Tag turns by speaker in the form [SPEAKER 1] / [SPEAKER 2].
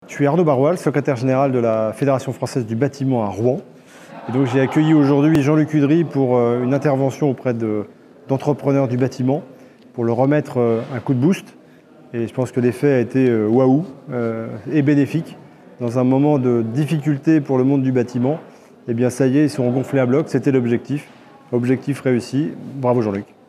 [SPEAKER 1] Je suis Arnaud Baroil, secrétaire général de la Fédération française du bâtiment à Rouen. Et donc j'ai accueilli aujourd'hui Jean-Luc Udry pour une intervention auprès d'entrepreneurs du bâtiment pour leur remettre un coup de boost. Et je pense que l'effet a été waouh et bénéfique. Dans un moment de difficulté pour le monde du bâtiment, eh bien ça y est, ils sont gonflés à bloc, c'était l'objectif. Objectif réussi. Bravo Jean-Luc.